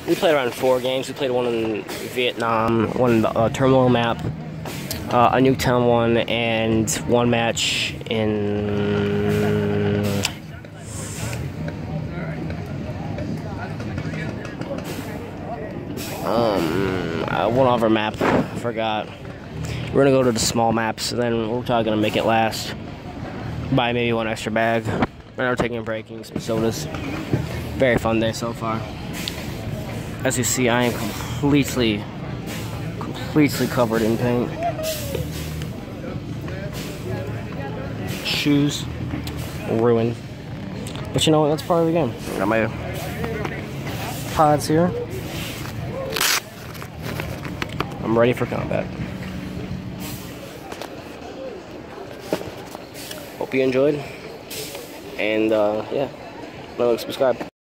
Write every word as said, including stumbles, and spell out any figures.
we played around four games. We played one in Vietnam, one in the uh, terminal map, uh, a Nuketown one, and one match in um uh, one other map. I forgot. We're gonna go to the small maps, and then we're probably gonna make it last. Buy maybe one extra bag. We're taking a break, eating some sodas. Very fun day so far. As you see, I am completely, completely covered in paint. Shoes ruined. But you know what? That's part of the game. Got my pods here. I'm ready for combat. Hope you enjoyed. And uh, yeah, like, subscribe.